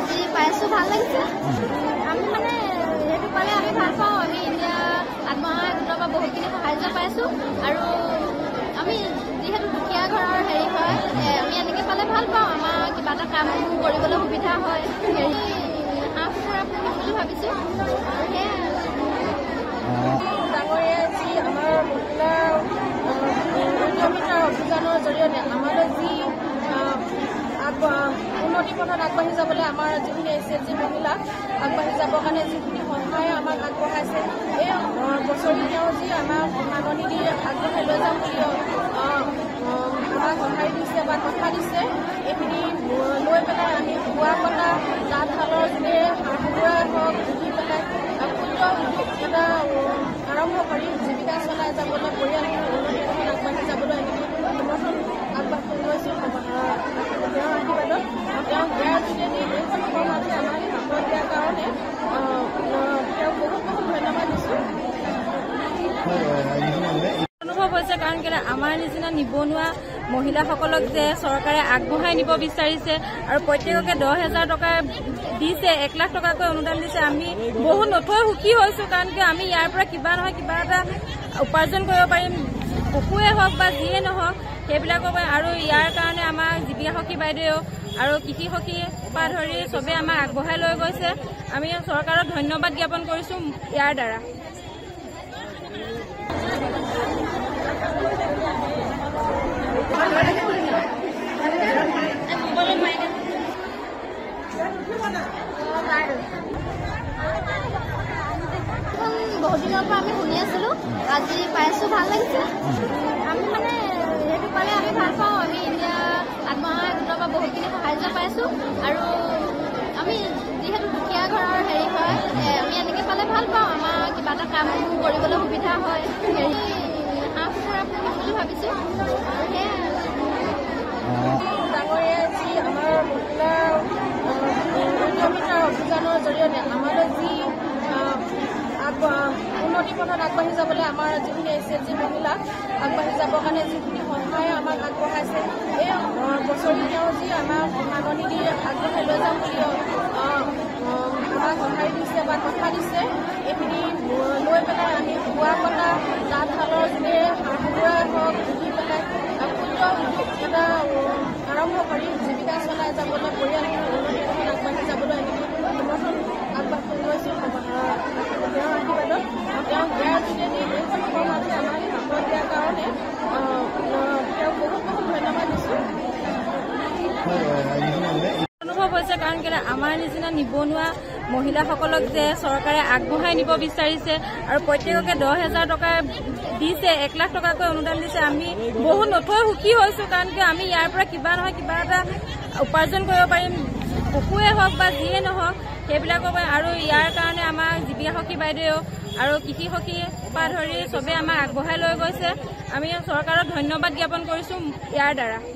আজি পাইছোঁ ভাল লাগিছে। আমি মানে সেইটো পালে আমি ভাল পাওঁ। আমি এতিয়া আত্মসহায়ক গোটৰ পৰা বহুতখিনি সাহায্য পাইছোঁ আৰু আমি যিহেতু দুখীয়া ঘৰৰ হেৰি হয়, আমি এনেকৈ পালে ভাল পাওঁ। আমাৰ কিবা এটা কাম কৰিবলৈ সুবিধা হয়। হাঁহ কুকুৰা পুহিম বুলি ভাবিছোঁ। ডাঙৰীয়া যি আমাৰ মহিলা উদ্যমিতাৰ অভিযানৰ জৰিয়তে আমালৈ যি উন্নতি পথত আগবাঢ়ি যাবলৈ আমাৰ যিখিনি SHG মহিলা আগবাঢ়ি যাবৰ কাৰণে যিখিনি সহায় আমাক আগবঢ়াইছে, এই বছৰি তেওঁ যি আমাক মাননি দি আগবঢ়াই লৈ যাম বুলি আমাক সহায় দিছে বা কথা দিছে, এইখিনি লৈ পেলাই আমি বোৱা কটা তাঁতশালৰ যোনে হাঁহ কুকুৰাই হওক পুহি পেলাই ক্ষুদ্ৰ উদ্যোগ এটা আৰম্ভ কৰি জীৱিকা চলাই যাবলৈ পৰিয়ালটোৰ উন্নতি পথত আগবাঢ়ি যাবলৈ সমৰ্থন আগবাঢ়ি লৈছোঁ তেওঁৰ আশীৰ্বাদত। তেওঁ ইয়াৰ যোগেদি এইখন কৰ্ম আজি আমাক হাতত দিয়াৰ কাৰণে তেওঁক বহুত বহুত ধন্যবাদ দিছোঁ। অনুভৱ হৈছে কাৰণ কেলৈ আমাৰ নিচিনা নিবনুৱা মহিলাসকলক যে চৰকাৰে আগবঢ়াই নিব বিচাৰিছে আৰু প্ৰত্যেককে 10,000 টকা দিছে, 1 লাখ টকাকৈ অনুদান দিছে। আমি বহুত নথৈ সুখী হৈছোঁ কাৰণ কিয় আমি ইয়াৰ পৰা কিবা নহয় কিবা এটা উপাৰ্জন কৰিব পাৰিম, পশুৱে হওক বা যিয়ে নহওক সেইবিলাকৰ পৰা। আৰু ইয়াৰ কাৰণে আমাৰ জীৱিকা সখী বাইদেউ আৰু কৃষি সখীৰ পৰা ধৰি চবেই আমাক আগবঢ়াই লৈ গৈছে। আমি চৰকাৰক ধন্যবাদ জ্ঞাপন কৰিছোঁ ইয়াৰ দ্বাৰা। বহুত দিনৰ পৰা আমি শুনি আছিলোঁ, আজি পাইছোঁ ভাল লাগিছে। আমি মানে সেইটো পালে আমি ভাল পাওঁ। আমি এতিয়া আত্মসহায়ক গোটৰ পৰা বহুতখিনি সাহায্য পাইছোঁ আৰু আমি যিহেতু দুখীয়া ঘৰৰ হেৰি হয়, আমি এনেকৈ পালে ভাল পাওঁ। আমাৰ কিবা এটা কাম কৰিবলৈ সুবিধা হয়। হাঁহ কুকুৰা পুহিম বুলি ভাবিছোঁ। ডাঙৰীয়া যি আমাৰ মহিলা উদ্যমিতাৰ অভিযানৰ জৰিয়তে আমালৈ যি উন্নতি পথত আগবাঢ়ি যাবলৈ আমাৰ যিখিনি SHG মহিলা আগবাঢ়ি যাবৰ কাৰণে যিখিনি সহায় আমাক আগবঢ়াইছে, এই বছৰি তেওঁ যি আমাক মাননি দি আগবঢ়াই লৈ যাম বুলি আমাক সহায় দিছে বা কথা দিছে, এইখিনি লৈ পেলাই আমি বোৱা কটা তাঁতশালৰ যোনে হাঁহ কুকুৰাই হওক পুহি পেলাই ক্ষুদ্ৰ উদ্যোগ এটা আৰম্ভ কৰি জীৱিকা চলাই যাবলৈ পৰিয়ালটোৰ উন্নতি পথত আগবাঢ়ি যাবলৈ সমৰ্থন আগবাঢ়ি লৈছোঁ তেওঁৰ আশীৰ্বাদত। তেওঁ ইয়াৰ যোগেদি এইখন কৰ্ম আজি আমাক হাতত দিয়াৰ কাৰণে তেওঁক বহুত বহুত ধন্যবাদ দিছোঁ। অনুভৱ হৈছে কাৰণ কেলৈ আমাৰ নিচিনা নিবনুৱা মহিলাসকলক যে চৰকাৰে আগবঢ়াই নিব বিচাৰিছে আৰু প্ৰত্যেককে 10,000 টকা দিছে, 1 লাখ টকাকৈ অনুদান দিছে। আমি বহুত নথৈ সুখী হৈছোঁ কাৰণ কিয় আমি ইয়াৰ পৰা কিবা নহয় কিবা এটা উপাৰ্জন কৰিব পাৰিম, পশুৱে হওক বা যিয়ে নহওক সেইবিলাকৰ পৰা। আৰু ইয়াৰ কাৰণে আমাৰ জীৱিকা সখী বাইদেউ আৰু কৃষি সখীৰ পৰা ধৰি চবেই আমাক আগবঢ়াই লৈ গৈছে। আমি চৰকাৰক ধন্যবাদ জ্ঞাপন কৰিছোঁ ইয়াৰ দ্বাৰা।